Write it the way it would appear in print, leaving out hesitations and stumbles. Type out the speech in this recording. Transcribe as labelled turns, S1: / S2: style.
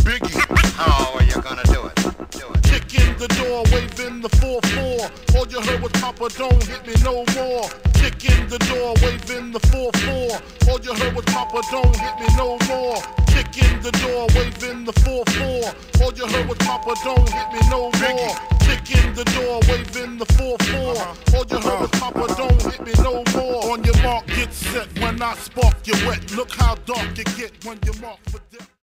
S1: Biggie. How are you gonna do it?
S2: Kick in the door, waving the 4-4. All you heard was Papa, don't hit me no more. Kick in the door, waving the 4-4. All you heard was Papa, don't hit me no more. Kick in the door, waving the 4-4. All you heard was Papa, don't hit me no more. Kick in the door, waving the 4-4. All you heard was Papa, don't hit me no more. On your mark, get set. When I spark, you wet. Look how dark you get when you mark for death.